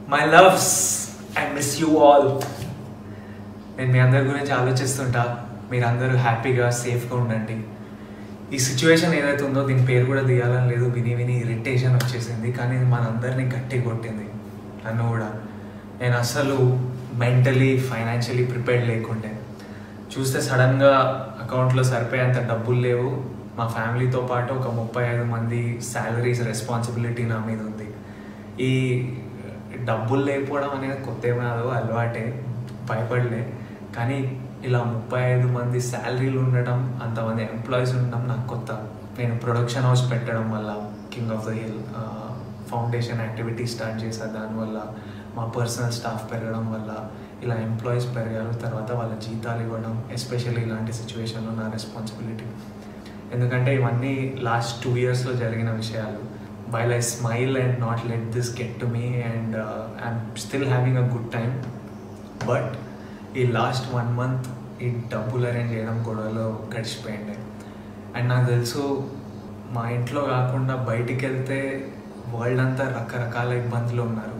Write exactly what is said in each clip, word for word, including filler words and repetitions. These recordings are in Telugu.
My loves, I miss you all. నేను మీ అందరి గురించి ఆలోచిస్తుంటా. మీరందరూ హ్యాపీగా సేఫ్గా ఉండండి. ఈ సిచ్యువేషన్ ఏదైతే ఉందో దీని పేరు కూడా తీయాలని లేదు, విని విని ఇరిటేషన్ వచ్చేసింది. కానీ మనందరినీ గట్టి కొట్టింది, నన్ను కూడా. నేను అసలు మెంటలీ ఫైనాన్షియలీ ప్రిపేర్డ్ లేకుండే. చూస్తే సడన్గా అకౌంట్లో సరిపోయేంత డబ్బులు లేవు. మా ఫ్యామిలీతో పాటు ఒక ముప్పై ఐదు మంది శాలరీస్ రెస్పాన్సిబిలిటీ నా మీద ఉంది. ఈ డబ్బులు లేకపోవడం అనేది కొత్త కాదు, అలవాటే, భయపడలే. కానీ ఇలా ముప్పై ఐదు మంది శాలరీలు ఉండటం, అంతమంది ఎంప్లాయీస్ ఉండడం నాకు కొత్త. నేను ప్రొడక్షన్ హౌస్ పెట్టడం వల్ల, king of the hill foundation activity start చేశాను. దానివల్ల మా పర్సనల్ స్టాఫ్ పెరగడం వల్ల ఇలా ఎంప్లాయీస్ పెరిగారు. తర్వాత వాళ్ళ జీతాలు ఇవ్వడం, ఎస్పెషల్లీ ఇలాంటి సిచ్యువేషన్లో నా రెస్పాన్సిబిలిటీ. ఎందుకంటే ఇవన్నీ లాస్ట్ టూ ఇయర్స్లో జరిగిన విషయాలు. While I smile and not let this get to me and I'm still having a good time. But ఈ లాస్ట్ వన్ మంత్ ఈ డబ్బులు అరేంజ్ చేయడం గొడవలో గడిచిపోయింది. అండ్ నాకు తెలుసు మా ఇంట్లో కాకుండా బయటికి వెళ్తే వరల్డ్ అంతా రకరకాల ఇబ్బందులు ఉన్నారు.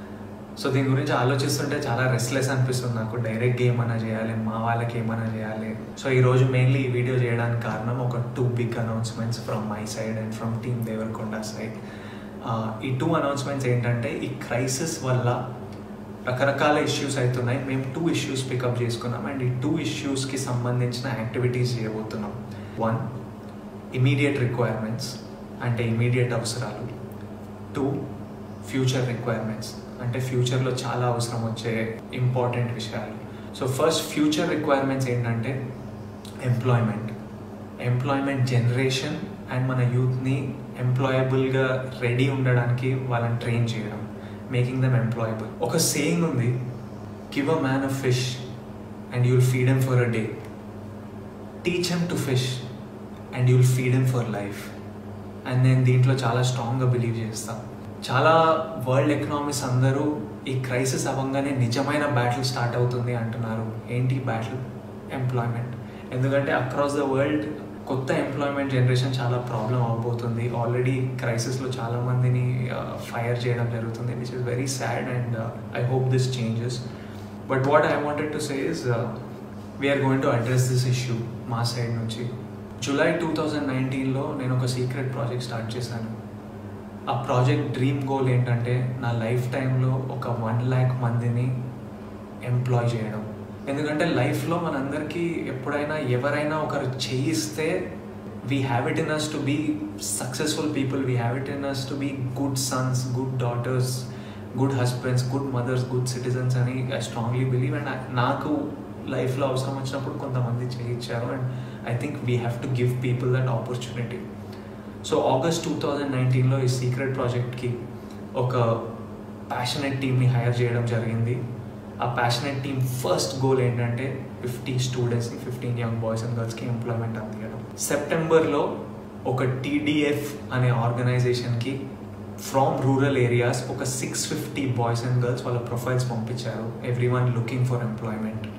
సో దీని గురించి ఆలోచిస్తుంటే చాలా రెస్ట్లెస్ అనిపిస్తుంది నాకు. డైరెక్ట్గా ఏమైనా చేయాలి, మా వాళ్ళకి ఏమైనా చేయాలి. సో ఈరోజు మెయిన్లీ ఈ వీడియో చేయడానికి కారణం ఒక two big announcements from my side and from team Deverakonda side. ఈ టూ అనౌన్స్మెంట్స్ ఏంటంటే, ఈ క్రైసిస్ వల్ల రకరకాల ఇష్యూస్ అవుతున్నాయి. మేము టూ ఇష్యూస్ పికప్ చేసుకున్నాం అండ్ ఈ టూ ఇష్యూస్కి సంబంధించిన యాక్టివిటీస్ చేయబోతున్నాం. వన్, ఇమీడియట్ రిక్వైర్మెంట్స్ అంటే ఇమీడియట్ అవసరాలు. టూ, ఫ్యూచర్ రిక్వైర్మెంట్స్ అంటే ఫ్యూచర్లో చాలా అవసరం వచ్చే ఇంపార్టెంట్ విషయాలు. సో ఫస్ట్ ఫ్యూచర్ రిక్వైర్మెంట్స్ ఏంటంటే ఎంప్లాయ్మెంట్, ఎంప్లాయ్మెంట్ జనరేషన్ అండ్ మన యూత్ని ఎంప్లాయబుల్గా రెడీ ఉండడానికి వాళ్ళని ట్రైన్ చేయడం, మేకింగ్ దెమ్ ఎంప్లాయబుల్. ఒక సేయింగ్ ఉంది, give a man a fish and you'll feed him for a day, teach him to fish and you'll feed him for life. And నేను దీంట్లో చాలా స్ట్రాంగ్గా బిలీవ్ చేస్తాను. చాలా వరల్డ్ ఎకనామిక్స్ అందరూ ఈ క్రైసిస్ అవ్వగానే నిజమైన బ్యాటిల్ స్టార్ట్ అవుతుంది అంటున్నారు. ఏంటి బ్యాటిల్? ఎంప్లాయ్మెంట్. ఎందుకంటే అక్రాస్ ద వరల్డ్ కొత్త ఎంప్లాయ్మెంట్ జనరేషన్ చాలా ప్రాబ్లం అవబోతుంది. ఆల్రెడీ క్రైసిస్లో చాలా మందిని ఫైర్ చేయడం జరుగుతుంది, which is very sad and I hope this changes. But what I wanted to say is we're going to address this issue మా సైడ్ నుంచి. జూలై టూ థౌజండ్ నైన్టీన్లో నేను ఒక సీక్రెట్ ప్రాజెక్ట్ స్టార్ట్ చేశాను. ఆ ప్రాజెక్ట్ డ్రీమ్ గోల్ ఏంటంటే, నా లైఫ్ టైంలో ఒక వన్ ల్యాక్ మందిని ఎంప్లాయ్ చేయడం. ఎందుకంటే లైఫ్లో మనందరికీ ఎప్పుడైనా ఎవరైనా ఒకరు చేయిస్తే we have it in us to be successful people, we have it in us to be good sons, good daughters, good husbands, good mothers, good citizens అని ఐ స్ట్రాంగ్లీ బిలీవ్. అండ్ నాకు లైఫ్లో అవసరం వచ్చినప్పుడు కొంతమంది చేయించారు and I think we have to give people that opportunity. So August two thousand నైన్టీన్లో ఈ సీక్రెట్ ప్రాజెక్ట్కి ఒక ప్యాషనెట్ టీమ్ని హైర్ చేయడం జరిగింది. ఆ ప్యాషనెట్ టీమ్ ఫస్ట్ గోల్ ఏంటంటే ఫిఫ్టీ స్టూడెంట్స్ని, ఫిఫ్టీన్ యంగ్ బాయ్స్ అండ్ గర్ల్స్కి ఎంప్లాయ్మెంట్ అందించడం. సెప్టెంబర్లో ఒక టీడీఎఫ్ అనే ఆర్గనైజేషన్కి ఫ్రమ్ రూరల్ ఏరియాస్ ఒక six fifty boys and girls వాళ్ళ ప్రొఫైల్స్ పంపించారు, everyone looking for employment.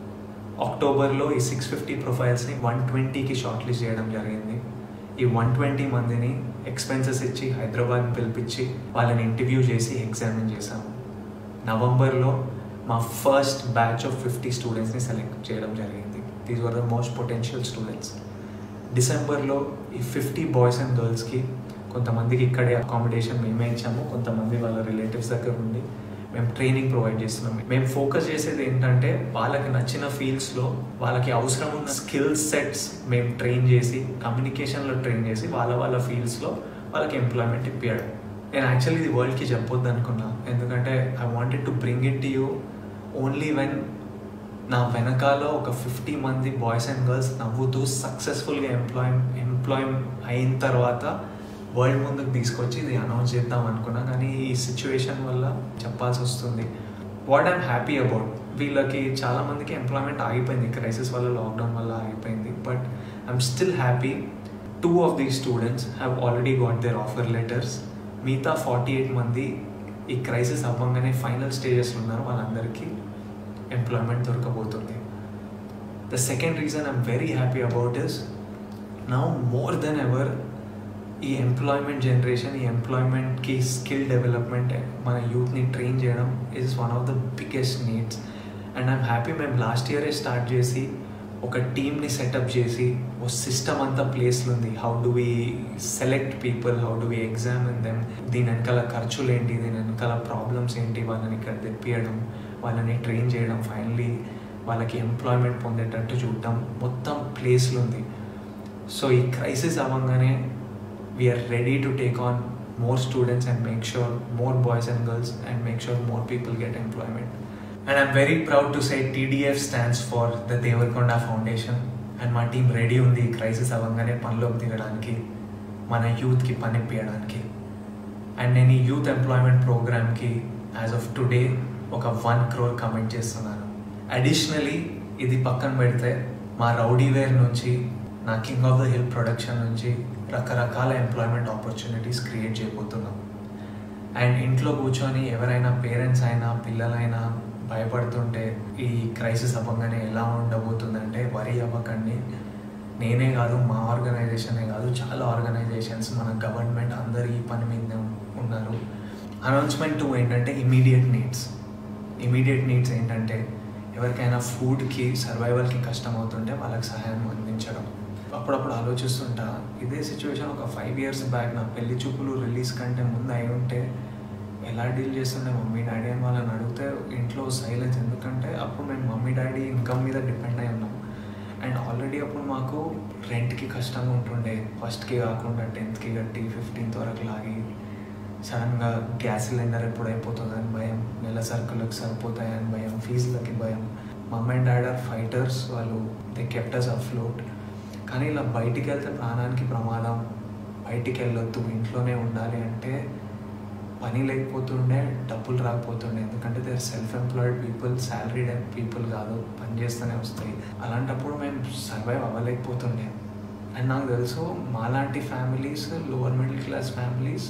అక్టోబర్లో ఈ సిక్స్ ఫిఫ్టీ ప్రొఫైల్స్ని వన్ ట్వంటీకి షార్ట్ లిస్ట్ చేయడం జరిగింది. ఈ వన్ ట్వంటీ మందిని ఎక్స్పెన్సెస్ ఇచ్చి హైదరాబాద్ పిలిపించి వాళ్ళని ఇంటర్వ్యూ చేసి ఎగ్జామిన్ చేశాము. నవంబర్లో మా ఫస్ట్ బ్యాచ్ ఆఫ్ ఫిఫ్టీ స్టూడెంట్స్ని సెలెక్ట్ చేయడం జరిగింది. These were the most potential students. డిసెంబర్లో ఈ ఫిఫ్టీ బాయ్స్ అండ్ గర్ల్స్కి కొంతమందికి ఇక్కడే అకామిడేషన్ మేమే ఇచ్చాము, కొంతమంది వాళ్ళ రిలేటివ్స్ దగ్గర ఉండి మేము ట్రైనింగ్ ప్రొవైడ్ చేస్తున్నాం. మేము ఫోకస్ చేసేది ఏంటంటే వాళ్ళకి నచ్చిన ఫీల్డ్స్లో వాళ్ళకి అవసరం ఉన్న స్కిల్ సెట్స్ మేము ట్రైన్ చేసి, కమ్యూనికేషన్లో ట్రైన్ చేసి వాళ్ళ వాళ్ళ ఫీల్డ్స్లో వాళ్ళకి ఎంప్లాయ్మెంట్ ఇప్పించడం. నేను యాక్చువల్లీ ఇది వరల్డ్కి చెప్పొద్దు అనుకున్నా, ఎందుకంటే I wanted to bring it to you only when నా వెనకాల ఒక ఫిఫ్టీ మంది బాయ్స్ అండ్ గర్ల్స్ నవ్వుతూ సక్సెస్ఫుల్గా ఎంప్లాయ్ ఎంప్లాయ్ అయిన తర్వాత వరల్డ్ ముందుకు తీసుకొచ్చి ఇది అనౌన్స్ చేద్దాం అనుకున్నా. కానీ ఈ సిచ్యువేషన్ వల్ల చెప్పాల్సి వస్తుంది. వాట్ ఐమ్ హ్యాపీ అబౌట్, వీళ్ళకి చాలామందికి ఎంప్లాయ్మెంట్ ఆగిపోయింది, క్రైసిస్ వల్ల, లాక్డౌన్ వల్ల ఆగిపోయింది. But I'm still happy two of these students have already got their offer letters. మిగతా ఫార్టీ ఎయిట్ మంది ఈ క్రైసిస్ అవ్వగానే ఫైనల్ స్టేజెస్లో ఉన్నారు, వాళ్ళందరికీ ఎంప్లాయ్మెంట్ దొరకబోతుంది. The second reason I'm very happy about is now more than ever ఈ ఎంప్లాయ్మెంట్ జనరేషన్, ఈ ఎంప్లాయ్మెంట్కి స్కిల్ డెవలప్మెంట్ మన యూత్ని ట్రైన్ చేయడం is one of the biggest needs. And I'm happy మేము లాస్ట్ ఇయరే స్టార్ట్ చేసి ఒక టీమ్ని సెటప్ చేసి ఓ సిస్టమ్ అంతా ప్లేస్లో ఉంది. How do we select people, how do we examine them, దీని వెనకాల ఖర్చులు ఏంటి, దీని వెనకాల ప్రాబ్లమ్స్ ఏంటి, వాళ్ళని ఇక్కడ తెప్పియడం, వాళ్ళని ట్రైన్ చేయడం, ఫైనలీ వాళ్ళకి ఎంప్లాయ్మెంట్ పొందేటట్టు చూడటం, మొత్తం ప్లేస్లో ఉంది. సో ఈ క్రైసిస్ అవ్వగానే we are ready to take on more students and make sure more boys and girls and make sure more people get employment. And I'm very proud to say T D F stands for the Devarakonda Foundation, and my team ready undi crisis avangane panloki digadaniki, mana youth ki pani ippiyడానికి. And nenu youth employment program ki as of today oka one crore commit chestunnanu. Additionally idi pakkan pedithe ma rowdy wear nunchi na king of the hill production nunchi రకరకాల ఎంప్లాయ్మెంట్ ఆపర్చునిటీస్ క్రియేట్ చేయబోతున్నాం. అండ్ ఇంట్లో కూర్చొని ఎవరైనా పేరెంట్స్ అయినా పిల్లలైనా భయపడుతుంటే ఈ క్రైసిస్ అవ్వగానే ఎలా ఉండబోతుందంటే వరి అవ్వకండి. నేనే కాదు, మా ఆర్గనైజేషనే కాదు, చాలా ఆర్గనైజేషన్స్, మన గవర్నమెంట్ అందరు ఈ పని మీద ఉన్నారు. అనౌన్స్మెంట్ టూ ఏంటంటే ఇమీడియట్ నీడ్స్. ఇమీడియట్ నీడ్స్ ఏంటంటే ఎవరికైనా ఫుడ్కి సర్వైవల్కి కష్టం అవుతుంటే వాళ్ళకి సహాయం అందించడం. అప్పుడప్పుడు ఆలోచిస్తుంటా, ఇదే సిచ్యువేషన్ ఒక ఫైవ్ ఇయర్స్ బ్యాక్ నా పెళ్లి చూపులు రిలీజ్ కంటే ముందు అయి ఉంటే ఎలా డీల్ చేస్తుండే మమ్మీ డాడీ అని వాళ్ళని అడిగితే ఇంట్లో సైలెన్స్. ఎందుకంటే అప్పుడు మేము మమ్మీ డాడీ ఇన్కమ్ మీద డిపెండ్ అయి ఉన్నాం. అండ్ ఆల్రెడీ అప్పుడు మాకు రెంట్కి కష్టంగా ఉంటుండే, ఫస్ట్కి కాకుండా టెన్త్కి కట్టి ఫిఫ్టీన్త్ వరకు లాగి సడన్గా గ్యాస్ సిలిండర్ ఎప్పుడు అయిపోతుందని భయం, నెల సరుకులకు సరిపోతాయని భయం, ఫీజులకి భయం. Mummy and dad are fighters, వాళ్ళు దే కెప్ట్ us afloat. కానీ ఇలా బయటికి వెళ్తే ప్రాణానికి ప్రమాదం, బయటికి వెళ్ళొద్దు, ఇంట్లోనే ఉండాలి అంటే పని లేకపోతుండే, డబ్బులు రాకపోతుండే. ఎందుకంటే they are self employed people, salaried people కాదు, పని చేస్తూనే వస్తాయి. అలాంటప్పుడు మేము సర్వైవ్ అవ్వలేకపోతుండే. అండ్ నాకు తెలుసు మాలాంటి families, lower middle class families,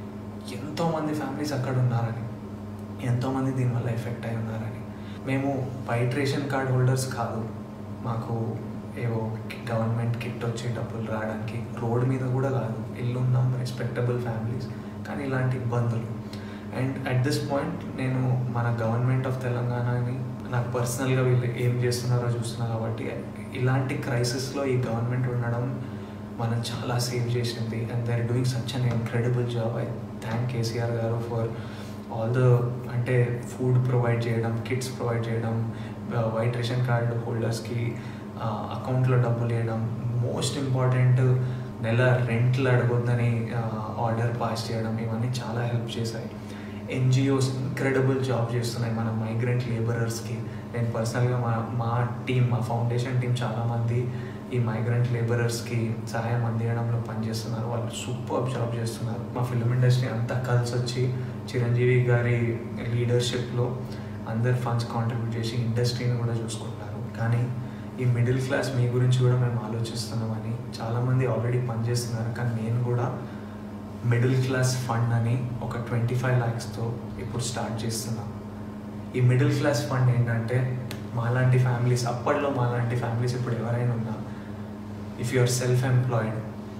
ఎంతోమంది ఫ్యామిలీస్ అక్కడ ఉన్నారని, ఎంతోమంది దీనివల్ల ఎఫెక్ట్ అయి ఉన్నారని. మేము వైట్ రేషన్ కార్డ్ హోల్డర్స్ కాదు, మాకు ఏవో గవర్నమెంట్ కిట్ వచ్చే డబ్బులు రావడానికి, రోడ్ మీద కూడా కాదు, ఇల్లు ఉన్నాం, రెస్పెక్టబుల్ ఫ్యామిలీస్, కానీ ఇలాంటి ఇబ్బందులు. అండ్ అట్ దిస్ పాయింట్ నేను మన గవర్నమెంట్ ఆఫ్ తెలంగాణని నాకు పర్సనల్గా వీళ్ళు ఏం చేస్తున్నారో చూస్తున్నా కాబట్టి ఇలాంటి క్రైసిస్లో ఈ గవర్నమెంట్ ఉండడం మనం చాలా సేవ్ చేసింది. And they are doing such an incredible job. I thank KCR garu for all the, అంటే ఫుడ్ ప్రొవైడ్ చేయడం, కిట్స్ ప్రొవైడ్ చేయడం, వైట్ రేషన్ కార్డు హోల్డర్స్కి అకౌంట్లో డబ్బులు వేయడం, మోస్ట్ ఇంపార్టెంట్ నెల రెంట్లు అడగొద్దని ఆర్డర్ పాస్ చేయడం, ఇవన్నీ చాలా హెల్ప్ చేశాయి. ఎన్జిఓస్ ఇంక్రెడిబుల్ జాబ్ చేస్తున్నాయి మన మైగ్రెంట్ లేబరర్స్కి. నేను పర్సనల్గా మా మా టీం, మా ఫౌండేషన్ టీం చాలామంది ఈ మైగ్రెంట్ లేబరర్స్కి సహాయం అందించడంలో పనిచేస్తున్నారు. వాళ్ళు సూపర్ జాబ్ చేస్తున్నారు. మా ఫిల్మ్ ఇండస్ట్రీ అంతా కలిసి వచ్చి చిరంజీవి గారి లీడర్షిప్లో అందరు ఫండ్స్ కాంట్రిబ్యూట్ చేసి ఇండస్ట్రీని కూడా చూసుకుంటారు. కానీ ఈ మిడిల్ క్లాస్ మీ గురించి కూడా మేము ఆలోచిస్తున్నామని చాలామంది ఆల్రెడీ పనిచేస్తున్నారు. కానీ నేను కూడా మిడిల్ క్లాస్ ఫండ్ అని ఒక ట్వంటీ ఫైవ్ ల్యాక్స్తో ఇప్పుడు స్టార్ట్ చేస్తున్నాం. ఈ మిడిల్ క్లాస్ ఫండ్ ఏంటంటే మాలాంటి ఫ్యామిలీస్, అప్పట్లో మాలాంటి ఫ్యామిలీస్ ఇప్పుడు ఎవరైనా ఉన్నా, if you are self employed,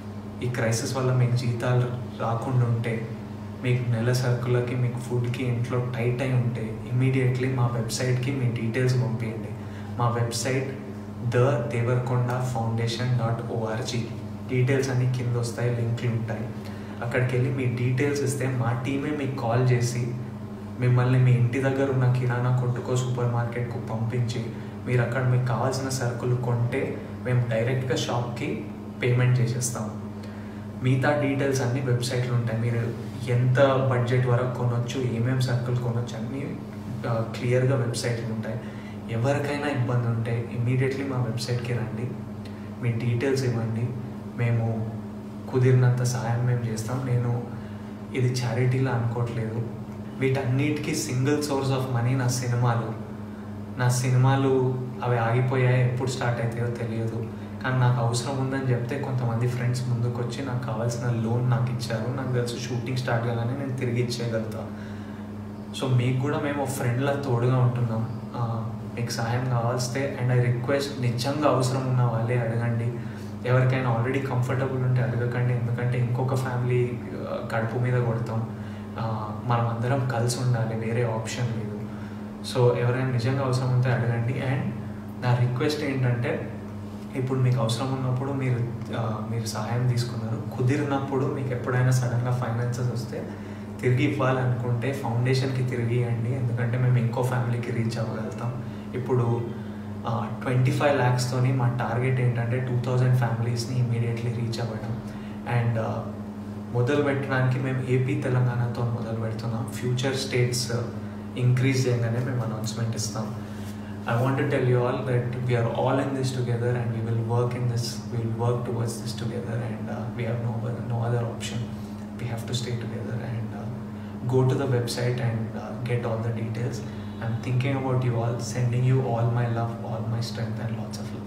ఈ క్రైసిస్ వల్ల మీకు జీతాలు రాకుండా ఉంటే, మీకు నెల సరుకులకి, మీకు ఫుడ్కి ఇంట్లో టైట్ అయి ఉంటే, ఇమీడియట్లీ మా వెబ్సైట్కి మీ డీటెయిల్స్ పంపించండి. మా website the Devarakonda foundation dot ORG. Details అన్నీ కింద వస్తాయి, లింక్లు ఉంటాయి. అక్కడికి వెళ్ళి మీ డీటెయిల్స్ ఇస్తే మా టీమే మీకు కాల్ చేసి మిమ్మల్ని మీ ఇంటి దగ్గర ఉన్న కిరాణా కొట్టుకో, సూపర్ మార్కెట్కు పంపించి మీరు అక్కడ మీకు కావాల్సిన సరుకులు కొంటే మేము డైరెక్ట్గా షాప్కి పేమెంట్ చేసేస్తాము. మిగతా డీటెయిల్స్ అన్నీ వెబ్సైట్లో ఉంటాయి. మీరు ఎంత బడ్జెట్ వరకు కొనవచ్చు, ఏమేమి సరుకులు కొనవచ్చు అన్నీ క్లియర్గా వెబ్సైట్లు ఉంటాయి. ఎవరికైనా ఇబ్బంది ఉంటే ఇమీడియట్లీ మా వెబ్సైట్కి రండి, మీ డీటెయిల్స్ ఇవ్వండి, మేము కుదిరినంత సహాయం మేము చేస్తాం. నేను ఇది చారిటీలా అనుకోవట్లేదు. వీటన్నిటికీ సింగిల్ సోర్స్ ఆఫ్ మనీ నా సినిమాలు. నా సినిమాలు అవి ఆగిపోయాయి, ఎప్పుడు స్టార్ట్ అవుతాయో తెలియదు. కానీ నాకు అవసరం ఉందని చెప్తే కొంతమంది ఫ్రెండ్స్ ముందుకు వచ్చి నాకు కావాల్సిన లోన్ నాకు ఇచ్చారు. నాకు తెలుసు షూటింగ్ స్టార్ట్ కాగానే నేను తిరిగి ఇచ్చేయగలుగుతాను. సో మీకు కూడా మేము ఫ్రెండ్లా తోడుగా ఉంటున్నాం. మీకు సహాయం కావాల్స్తే, అండ్ ఐ రిక్వెస్ట్, నిజంగా అవసరం ఉన్న వాళ్ళే అడగండి. ఎవరికైనా ఆల్రెడీ కంఫర్టబుల్ ఉంటే అడగకండి, ఎందుకంటే ఇంకొక ఫ్యామిలీ కడుపు మీద కొడతాం. మనం అందరం కలిసి ఉండాలి, వేరే ఆప్షన్ లేదు. సో ఎవరైనా నిజంగా అవసరం ఉంటే అడగండి. అండ్ నా రిక్వెస్ట్ ఏంటంటే, ఇప్పుడు మీకు అవసరం ఉన్నప్పుడు మీరు మీరు సహాయం తీసుకున్నారు, కుదిరినప్పుడు మీకు ఎప్పుడైనా సడన్గా ఫైనాన్సెస్ వస్తే తిరిగి ఇవ్వాలనుకుంటే ఫౌండేషన్కి తిరిగి ఇవ్వండి, ఎందుకంటే మేము ఇంకో ఫ్యామిలీకి రీచ్ అవ్వగలుగుతాం. ఇప్పుడు ట్వంటీ ఫైవ్ ల్యాక్స్తోని మా టార్గెట్ ఏంటంటే టూ థౌజండ్ ఫ్యామిలీస్ని ఇమీడియట్లీ రీచ్ అవ్వడం. అండ్ మొదలు పెట్టడానికి మేము ఏపీ తెలంగాణతో మొదలు పెడుతున్నాం. ఫ్యూచర్ స్టేట్స్ ఇంక్రీజ్ చేయగానే మేము అనౌన్స్మెంట్ ఇస్తాం. I want to tell you all that we are all in this together, and we will work in this, we will work towards this together, and uh, we have no other, no other option. We have to stay together and uh, go to the website and uh, get all the details. I'm thinking about you all, sending you all my love, all my strength and lots of love.